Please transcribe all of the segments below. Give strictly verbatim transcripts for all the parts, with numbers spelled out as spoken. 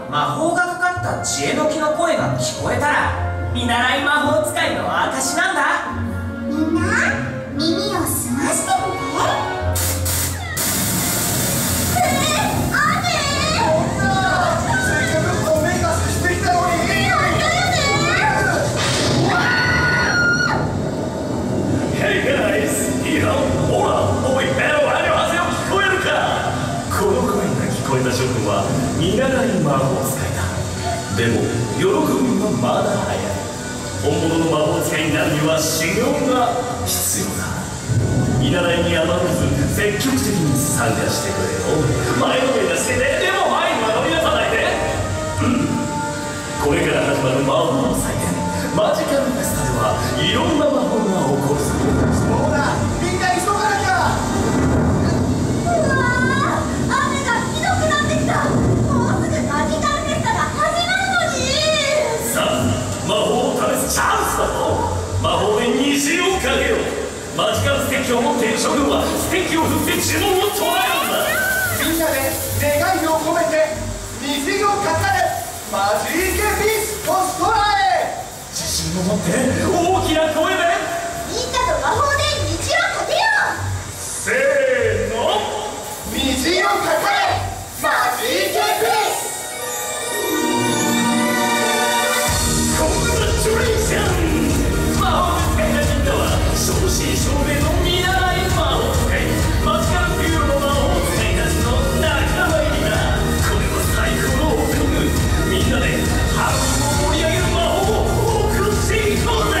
魔法がかかった知恵の木の声が聞こえたら見習い魔法使いの証なんだ。 みんな耳を澄ましてみて。 諸君は見習い魔法使いだ。でも喜ぶにはまだ早い。本物の魔法使いになるには修行が必要だ。見習いに余らず積極的に参加してくれよ。前のめりな姿勢ででも前には乗り出さないで。うんこれから始まる魔法の祭典マジカルフェスタではいろんな魔法が起こるぞ。 そうだみんな急がなきゃ。 もうすぐマジカルフェスタが始まるのに。 さあ魔法を試すチャンスだぞ。魔法で虹をかけよう。マジカルステッキを持っている諸君はステッキを振って呪文を唱えるんだ。 みんなで願いを込めて虹をかかれマジーケピスを空へ。 自信を持って大きな声でみんなと魔法で虹をかけよう。 せーの虹をかかれマジーケピス。 コングラチュレーション。魔法使いなみんなは正真正銘の見習い魔法使いマジカルピューロの魔法使いたちの仲間入りだ。これは最高のオープニング。みんなでハロウィンを盛り上げる魔法を送っていこうぜ。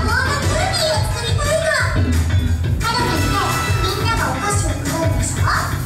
ハロウィンでみんながお菓子を配るでしょ。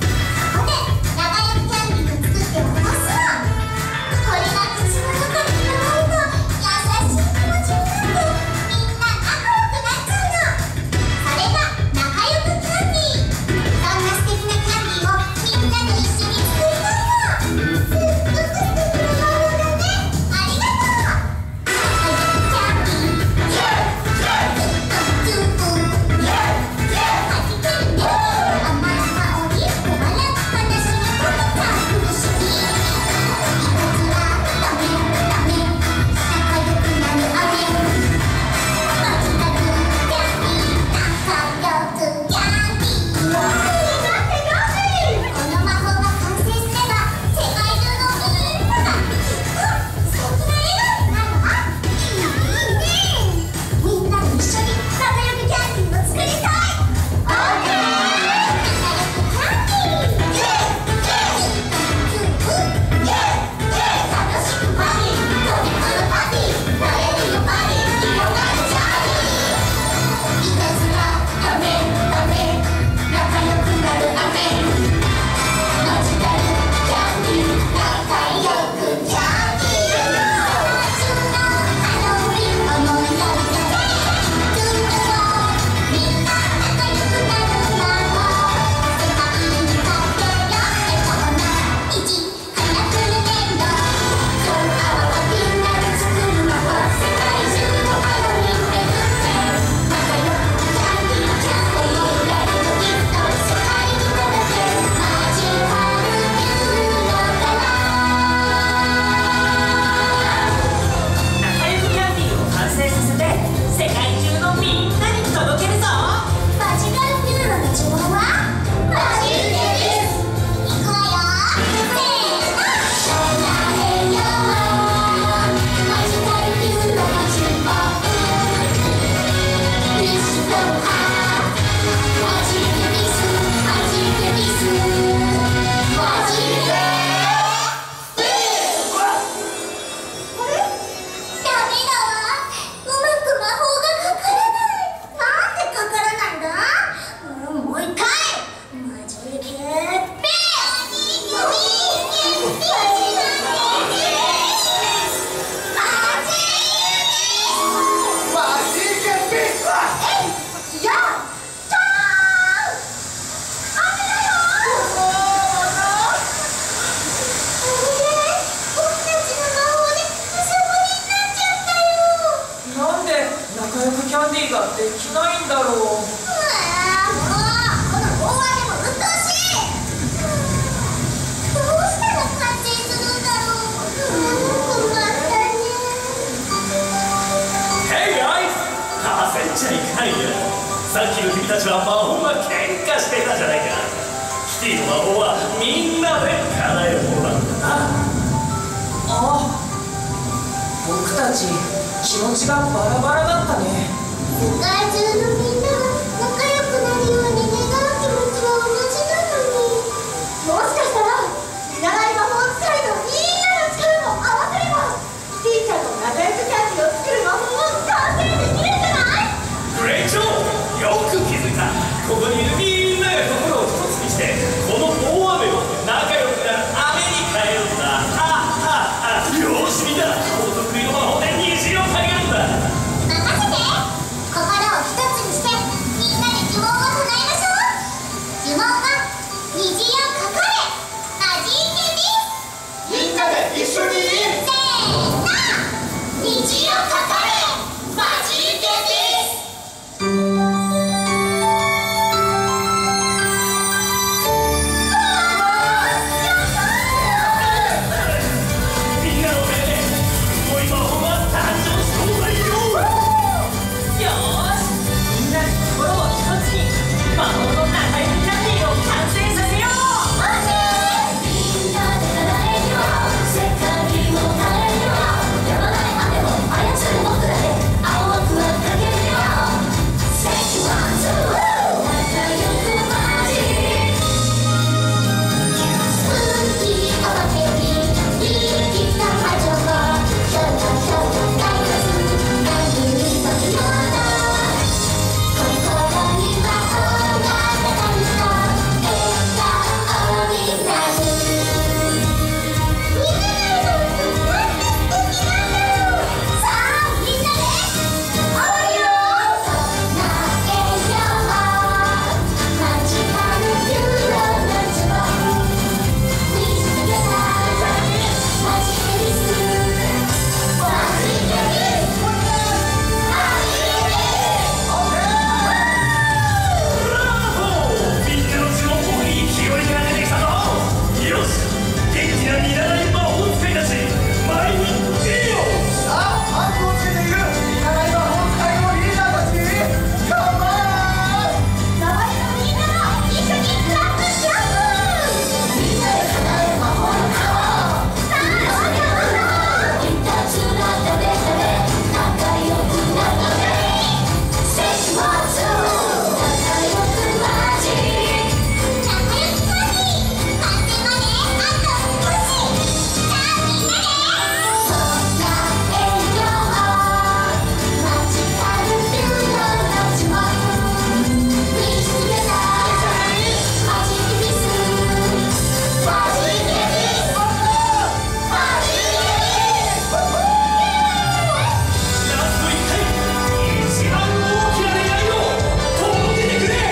ィができないんだろう。 うわー、もうこの大雨も鬱陶しい。どうしたら完成するんだろう。困ったね。 Hey guys! 焦っちゃいかんよ。さっきの君たちは魔法が喧嘩してたじゃないか。キティの魔法はみんなで叶えるものなんだな。 あ、僕たち気持ちがバラバラだったね。 世界中のみんなが仲良くなるように願う気持ちは同じなのに、もしかしたら見習い魔法使いのみんなの力を合わせればキティちゃんの仲良くキャンディを作る魔法を完成できるんじゃない？ グレイト！よく気づいた。ここにいるみんなが心を一つにしてこの大雨を仲良くなる雨に変えるんだ。あああ、よしみんな、お得意の魔法で虹をかけるんだ。 任せて。心を一つにしてみんなで呪文を唱えましょう。呪文は虹をかかれマジーケビス。 みんなで一緒にせーの、虹をかかれマジーケビス。 みんなのおかげですごい魔法が誕生しそうだよ。 よーし、みんなで心を一つに魔法の仲良くキャンディーを完成させよう。 みんなで叶えよう。世界を変えよう。やまない雨を操る僕らで青くはかけるよ。セキワンツー仲良くマジスプーキーお化けに言い切った魔女がひょろひょろ大活何にも不要な心に魔法がかかると笑顔になる。みんななんて素敵なんだろう。さあみんなでおようとなえよう。マジカルビューローの呪文 We together マジケビスマジケビスマジケビブラボー！みんなの呪文っぽい勢いが出てきたぞ。よし、元気な見習い魔法使いたち、前に出よう。 さあ、パンクをつけている見習い魔法使いのリーダーたち、カモン！ 周りのみんなも一緒にクラップジャンプ。みんなで叶える魔法の顔。さあどうぞ。いたずらだべだべ仲良くなろうね。セキワンツー仲良くマジ仲良くマジ完成まであと少し。さあみんなでそんなえよう。マジカルビューローの呪文ラストいっかい、一番大きな願いを届けてくれ。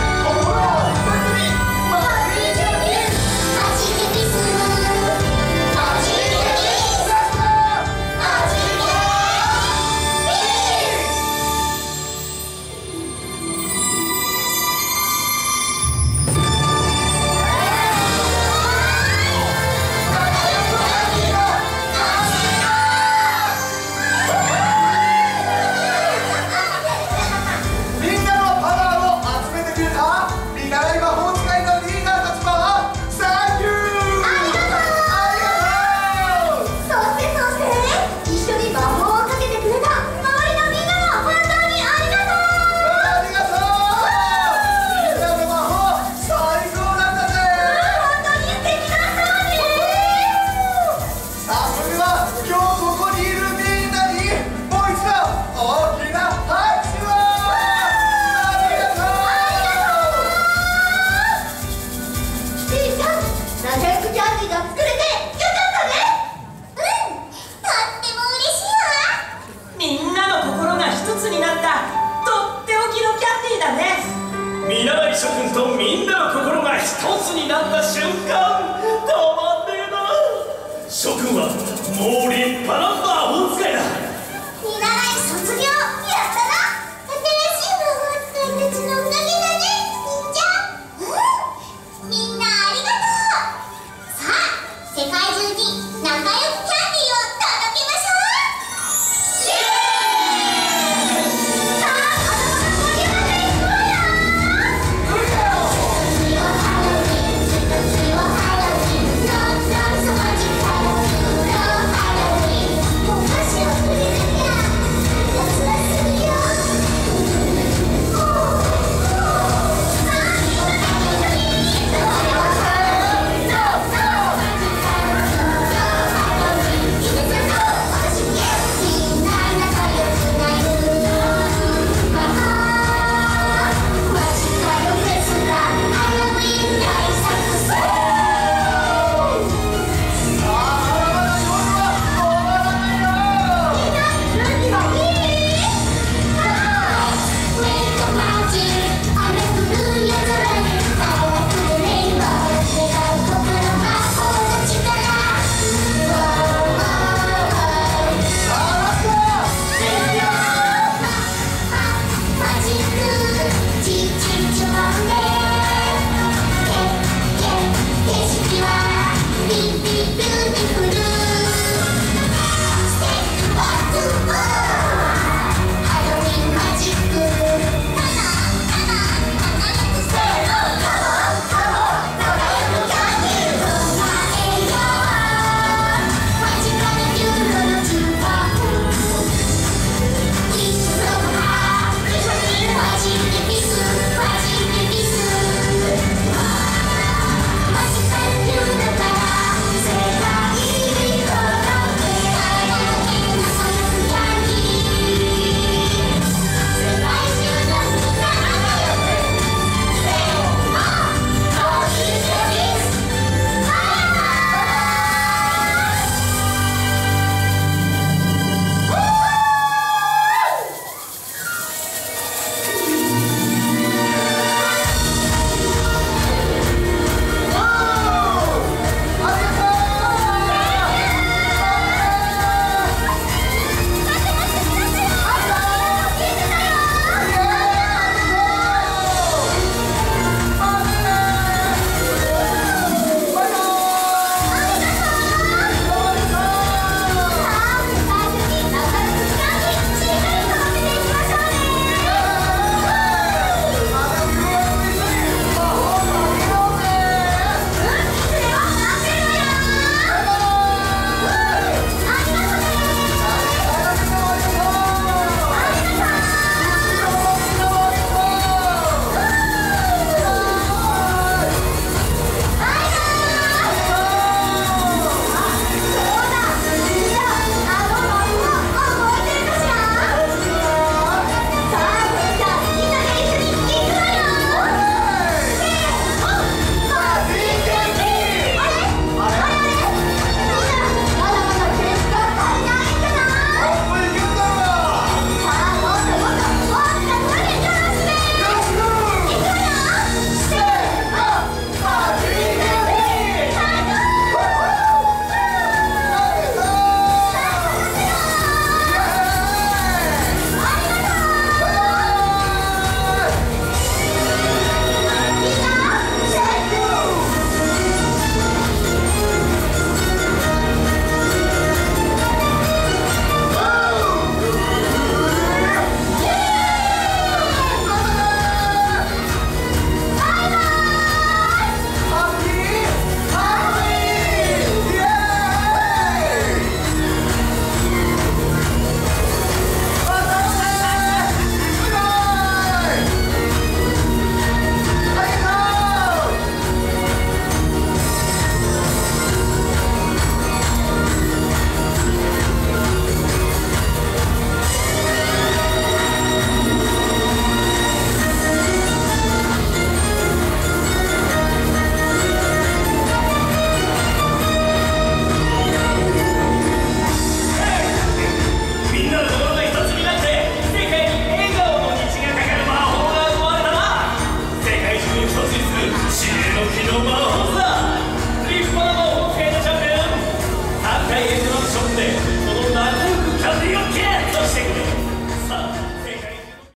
みんなのパワーを集めてくれた見習い魔法使いのリーダーたちもサンキュー。 ありがとう。 ありがとう。 そしてそして一緒に魔法をかけてくれた周りのみんなも本当にありがとう。 ありがとう。みんなの魔法最高なんだぜ。 本当に素敵だったわね。 さあ、それでは今日ここにいるみんなにもう一度大きな拍手を。ありがとう。 キティちゃん、仲良くキャンディーが作れてよかったね。うん、とっても嬉しいわ。 みんなの心が一つになったとっておきのキャンディーだね。 見習い諸君とみんなの心が一つになった瞬間、たまんねえな。諸君はもう立派な魔法使いだ。 見習い卒業やったな。でく